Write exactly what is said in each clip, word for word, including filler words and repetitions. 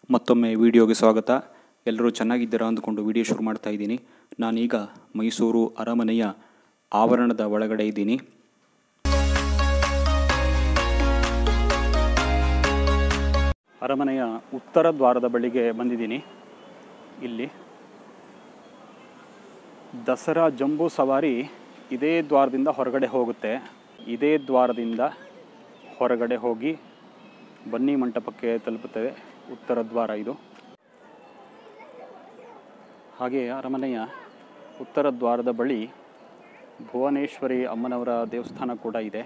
ಮತ್ತೊಮ್ಮೆ ವಿಡಿಯೋಗೆ ಸ್ವಾಗತ. ಎಲ್ಲರೂ ಚೆನ್ನಾಗಿದ್ದೀರಾ ಅಂದ್ಕೊಂಡು ವಿಡಿಯೋ ಶುರು ಮಾಡ್ತಾ ಇದ್ದೀನಿ. ನಾನೀಗ ಮೈಸೂರು ಅರಮನೆಯ ಆವರಣದ ಒಳಗಡೆ ಇದ್ದೀನಿ. ಅರಮನೆಯ ಉತ್ತರ ದ್ವಾರದ ಬಳಿಗೆ ಬಂದಿದ್ದೀನಿ. ಇಲ್ಲಿ ದಸರಾ ಜಂಬೂ ಸವಾರಿ ಇದೇ ದ್ವಾರದಿಂದ ಹೊರಗಡೆ ಹೋಗುತ್ತೆ. ಇದೇ ದ್ವಾರದಿಂದ ಹೊರಗಡೆ ಹೋಗಿ ಬನ್ನಿ ಮಂಟಪಕ್ಕೆ ತಲುಪುತ್ತದೆ. ಉತ್ತರ ದ್ವಾರ ಇದು. ಹಾಗೆ ಅರಮನೆಯ ಉತ್ತರ ದ್ವಾರದ ಬಳಿ ಭುವನೇಶ್ವರಿ ಅಮ್ಮನವರ ದೇವಸ್ಥಾನ ಕೂಡ ಇದೆ.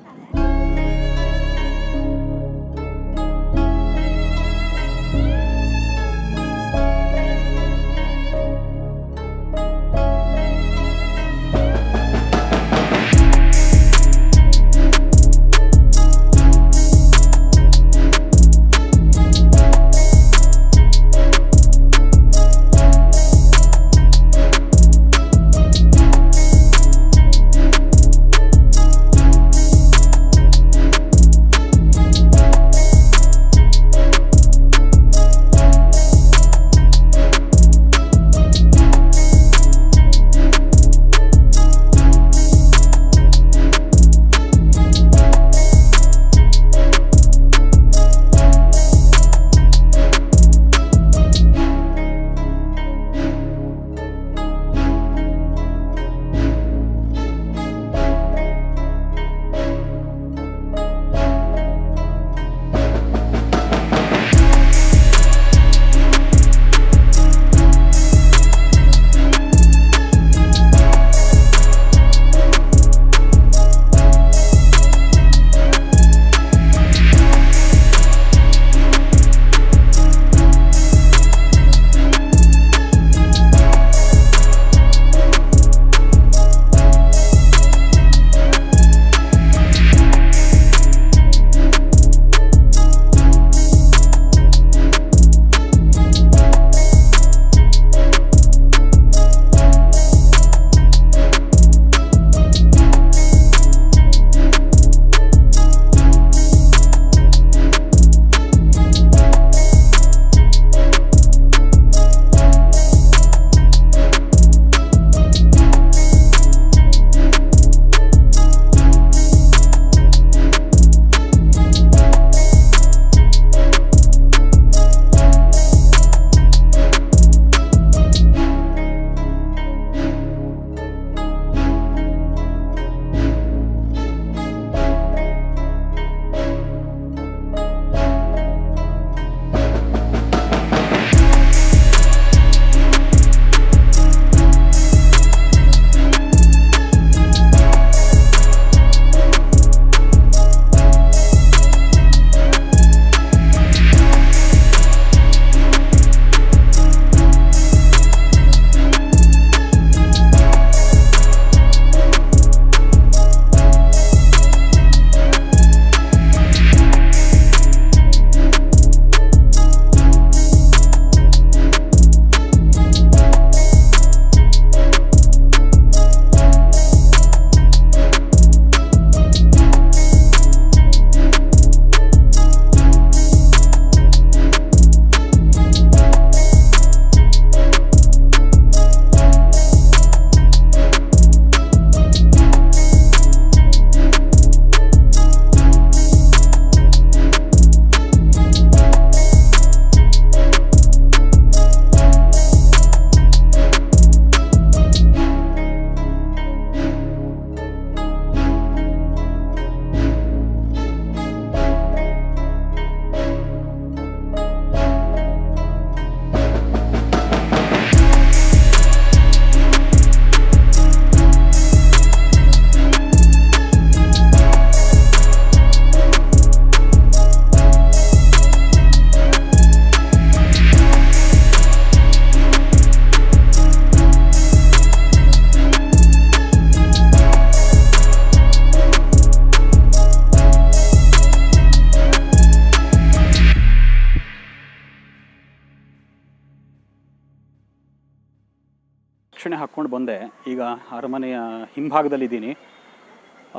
ರಕ್ಷಣೆ ಹಾಕ್ಕೊಂಡು ಬಂದೆ. ಈಗ ಅರಮನೆಯ ಹಿಂಭಾಗದಲ್ಲಿದ್ದೀನಿ.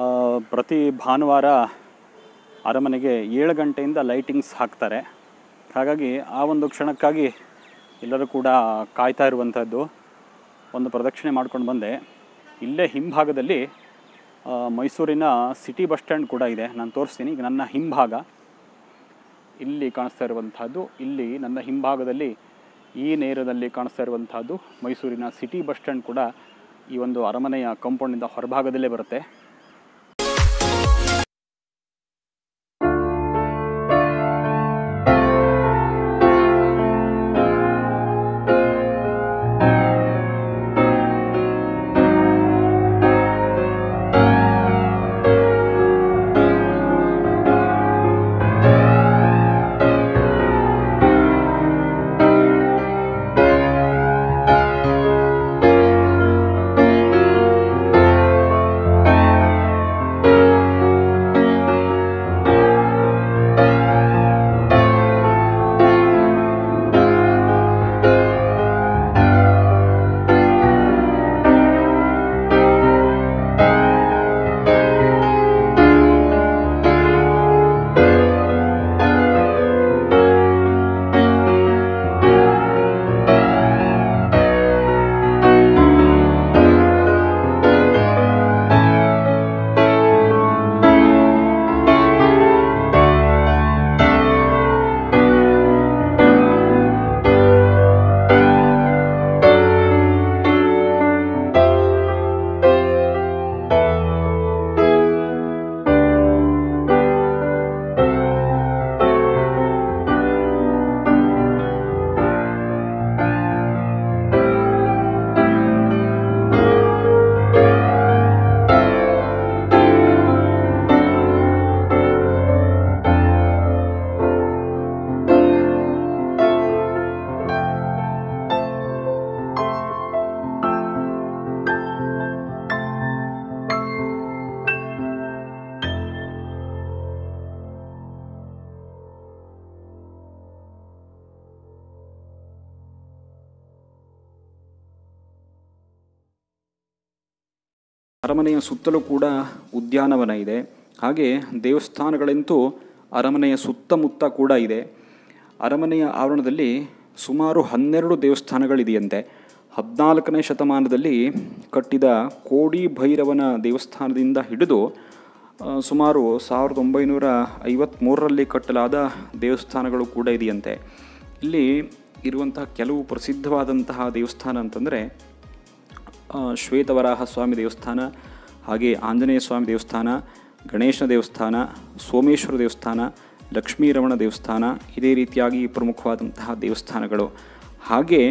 ಪ್ರತಿ ಭಾನುವಾರ ಅರಮನೆಗೆ ಏಳು ಗಂಟೆಯಿಂದ ಲೈಟಿಂಗ್ಸ್ ಹಾಕ್ತಾರೆ. ಹಾಗಾಗಿ ಆ ಒಂದು ಕ್ಷಣಕ್ಕಾಗಿ ಎಲ್ಲರೂ ಕೂಡ ಕಾಯ್ತಾ ಇರುವಂಥದ್ದು. ಒಂದು ಪ್ರದಕ್ಷಿಣೆ ಮಾಡ್ಕೊಂಡು ಬಂದೆ. ಇಲ್ಲೇ ಹಿಂಭಾಗದಲ್ಲಿ ಮೈಸೂರಿನ ಸಿಟಿ ಬಸ್ ಸ್ಟ್ಯಾಂಡ್ ಕೂಡ ಇದೆ, ನಾನು ತೋರಿಸ್ತೀನಿ. ಈಗ ನನ್ನ ಹಿಂಭಾಗ ಇಲ್ಲಿ ಕಾಣಿಸ್ತಾ ಇರುವಂಥದ್ದು, ಇಲ್ಲಿ ನನ್ನ ಹಿಂಭಾಗದಲ್ಲಿ ಈ ನೇರದಲ್ಲಿ ಕಾಣಿಸ್ತಾ ಇರುವಂಥದ್ದು ಮೈಸೂರಿನ ಸಿಟಿ ಬಸ್ ಸ್ಟ್ಯಾಂಡ್ ಕೂಡ ಈ ಒಂದು ಅರಮನೆಯ ಕಾಂಪೌಂಡಿಂದ ಹೊರಭಾಗದಲ್ಲೇ ಬರುತ್ತೆ. ಅರಮನೆಯ ಸುತ್ತಲೂ ಕೂಡ ಉದ್ಯಾನವನ ಇದೆ. ಹಾಗೆ ದೇವಸ್ಥಾನಗಳಂತೂ ಅರಮನೆಯ ಸುತ್ತಮುತ್ತ ಕೂಡ ಇದೆ. ಅರಮನೆಯ ಆವರಣದಲ್ಲಿ ಸುಮಾರು ಹನ್ನೆರಡು ದೇವಸ್ಥಾನಗಳಿದೆಯಂತೆ. ಹದಿನಾಲ್ಕನೇ ಶತಮಾನದಲ್ಲಿ ಕಟ್ಟಿದ ಕೋಡಿ ಭೈರವನ ದೇವಸ್ಥಾನದಿಂದ ಹಿಡಿದು ಸುಮಾರು ಸಾವಿರದ ಒಂಬೈನೂರ ಐವತ್ತ್ಮೂರರಲ್ಲಿ ಕಟ್ಟಲಾದ ದೇವಸ್ಥಾನಗಳು ಕೂಡ ಇದೆಯಂತೆ. ಇಲ್ಲಿ ಇರುವಂತಹ ಕೆಲವು ಪ್ರಸಿದ್ಧವಾದಂತಹ ದೇವಸ್ಥಾನ ಅಂತಂದರೆ ಶ್ವೇತವರಾಹ ಸ್ವಾಮಿ ದೇವಸ್ಥಾನ, ಹಾಗೆ ಆಂಜನೇಯ ಸ್ವಾಮಿ ದೇವಸ್ಥಾನ, ಗಣೇಶನ ದೇವಸ್ಥಾನ, ಸೋಮೇಶ್ವರ ದೇವಸ್ಥಾನ, ಲಕ್ಷ್ಮೀರಮಣ ದೇವಸ್ಥಾನ, ಇದೇ ರೀತಿಯಾಗಿ ಪ್ರಮುಖವಾದಂತಹ ದೇವಸ್ಥಾನಗಳು. ಹಾಗೆ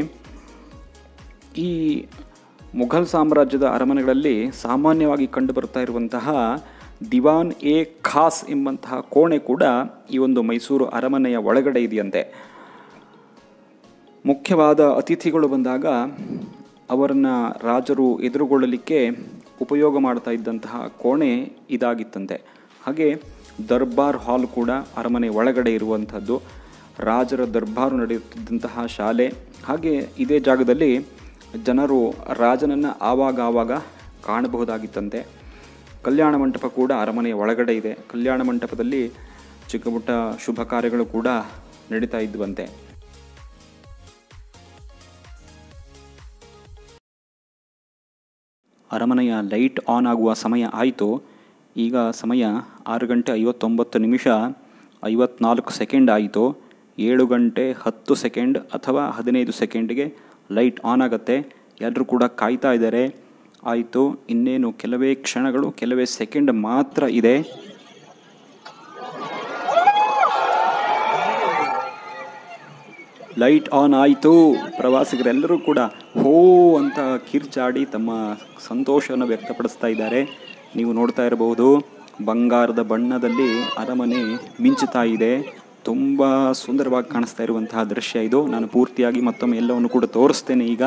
ಈ ಮುಘಲ್ ಸಾಮ್ರಾಜ್ಯದ ಅರಮನೆಗಳಲ್ಲಿ ಸಾಮಾನ್ಯವಾಗಿ ಕಂಡುಬರ್ತಾ ಇರುವಂತಹ ದಿವಾನ್ ಎ ಖಾಸ್ ಎಂಬಂತಹ ಕೋಣೆ ಕೂಡ ಈ ಒಂದು ಮೈಸೂರು ಅರಮನೆಯ ಒಳಗಡೆ ಇದೆಯಂತೆ. ಮುಖ್ಯವಾದ ಅತಿಥಿಗಳು ಬಂದಾಗ ಅವರನ್ನು ರಾಜರು ಎದುರುಗೊಳ್ಳಲಿಕ್ಕೆ ಉಪಯೋಗ ಮಾಡ್ತಾ ಇದ್ದಂತಹ ಕೋಣೆ ಇದಾಗಿತ್ತಂತೆ. ಹಾಗೆ ದರ್ಬಾರ್ ಹಾಲ್ ಕೂಡ ಅರಮನೆ ಒಳಗಡೆ ಇರುವಂಥದ್ದು, ರಾಜರ ದರ್ಬಾರು ನಡೆಯುತ್ತಿದ್ದಂತಹ ಶಾಲೆ. ಹಾಗೆ ಇದೇ ಜಾಗದಲ್ಲಿ ಜನರು ರಾಜನನ್ನು ಆವಾಗ ಆವಾಗ ಕಾಣಬಹುದಾಗಿತ್ತಂತೆ. ಕಲ್ಯಾಣ ಮಂಟಪ ಕೂಡ ಅರಮನೆಯ ಒಳಗಡೆ ಇದೆ. ಕಲ್ಯಾಣ ಮಂಟಪದಲ್ಲಿ ಚಿಕ್ಕ ಪುಟ್ಟ ಶುಭ ಕಾರ್ಯಗಳು ಕೂಡ ನಡೀತಾ ಇದ್ವಂತೆ. ಅರಮನೆಯ ಲೈಟ್ ಆನ್ ಆಗುವ ಸಮಯ ಆಯಿತು. ಈಗ ಸಮಯ ಆರು ಗಂಟೆ ಐವತ್ತೊಂಬತ್ತು ನಿಮಿಷ ಐವತ್ನಾಲ್ಕು ಸೆಕೆಂಡ್ ಆಯಿತು. ಏಳು ಗಂಟೆ ಹತ್ತು ಸೆಕೆಂಡ್ ಅಥವಾ ಹದಿನೈದು ಸೆಕೆಂಡ್ಗೆ ಲೈಟ್ ಆನ್ ಆಗುತ್ತೆ. ಎಲ್ಲರೂ ಕೂಡ ಕಾಯ್ತಾ ಇದ್ದಾರೆ. ಆಯಿತು, ಇನ್ನೇನು ಕೆಲವೇ ಕ್ಷಣಗಳು, ಕೆಲವೇ ಸೆಕೆಂಡ್ ಮಾತ್ರ ಇದೆ. ಲೈಟ್ ಆನ್ ಆಯಿತು. ಪ್ರವಾಸಿಗರೆಲ್ಲರೂ ಕೂಡ ಹೋ ಅಂತ ಕಿರ್ಚಾಡಿ ತಮ್ಮ ಸಂತೋಷವನ್ನು ವ್ಯಕ್ತಪಡಿಸ್ತಾ ಇದ್ದಾರೆ. ನೀವು ನೋಡ್ತಾ ಇರಬಹುದು, ಬಂಗಾರದ ಬಣ್ಣದಲ್ಲಿ ಅರಮನೆ ಮಿಂಚುತ್ತಾ ಇದೆ. ತುಂಬ ಸುಂದರವಾಗಿ ಕಾಣಿಸ್ತಾ ಇರುವಂತಹ ದೃಶ್ಯ ಇದು. ನಾನು ಪೂರ್ತಿಯಾಗಿ ಮತ್ತೊಮ್ಮೆ ಎಲ್ಲವನ್ನು ಕೂಡ ತೋರಿಸ್ತೇನೆ ಈಗ.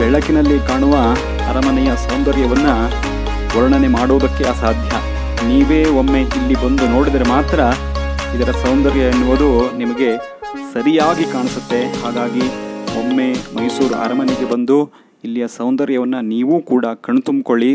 ಬೆಳಕಿನಲ್ಲಿ ಕಾಣುವ ಅರಮನೆಯ ಸೌಂದರ್ಯವನ್ನು ವರ್ಣನೆ ಮಾಡುವುದಕ್ಕೆ ಅಸಾಧ್ಯ. ನೀವೇ ಒಮ್ಮೆ ಇಲ್ಲಿ ಬಂದು ನೋಡಿದರೆ ಮಾತ್ರ ಇದರ ಸೌಂದರ್ಯ ಎನ್ನುವುದು ನಿಮಗೆ ಸರಿಯಾಗಿ ಕಾಣಿಸುತ್ತೆ. ಹಾಗಾಗಿ ಒಮ್ಮೆ ಮೈಸೂರು ಅರಮನೆಗೆ ಬಂದು ಇಲ್ಲಿಯ ಸೌಂದರ್ಯವನ್ನು ನೀವೂ ಕೂಡ ಕಣ್ತುಂಬಿಕೊಳ್ಳಿ.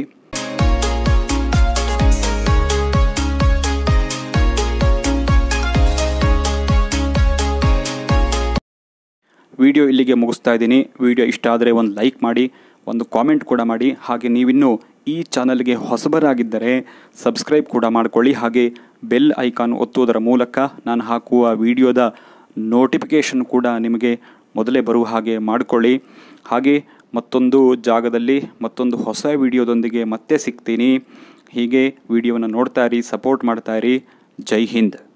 ವಿಡಿಯೋ ಇಲ್ಲಿಗೆ ಮುಗಿಸ್ತಾ ಇದ್ದೀನಿ. ವಿಡಿಯೋ ಇಷ್ಟ ಆದರೆ ಒಂದು ಲೈಕ್ ಮಾಡಿ, ಒಂದು ಕಾಮೆಂಟ್ ಕೂಡ ಮಾಡಿ. ಹಾಗೆ ನೀವಿನ್ನೂ ಈ ಚಾನಲ್ಗೆ ಹೊಸಬರಾಗಿದ್ದರೆ ಸಬ್ಸ್ಕ್ರೈಬ್ ಕೂಡ ಮಾಡಿಕೊಳ್ಳಿ. ಹಾಗೆ ಬೆಲ್ ಐಕಾನ್ ಒತ್ತುವುದರ ಮೂಲಕ ನಾನು ಹಾಕುವ ವಿಡಿಯೋದ ನೋಟಿಫಿಕೇಷನ್ ಕೂಡ ನಿಮಗೆ ಮೊದಲೇ ಬರುವ ಹಾಗೆ ಮಾಡಿಕೊಳ್ಳಿ. ಹಾಗೆ ಮತ್ತೊಂದು ಜಾಗದಲ್ಲಿ ಮತ್ತೊಂದು ಹೊಸ ವಿಡಿಯೋದೊಂದಿಗೆ ಮತ್ತೆ ಸಿಗ್ತೀನಿ. ಹೀಗೆ ವಿಡಿಯೋವನ್ನು ನೋಡ್ತಾ ಇರಿ, ಸಪೋರ್ಟ್ ಮಾಡ್ತಾ ಇರಿ. ಜೈ ಹಿಂದ್.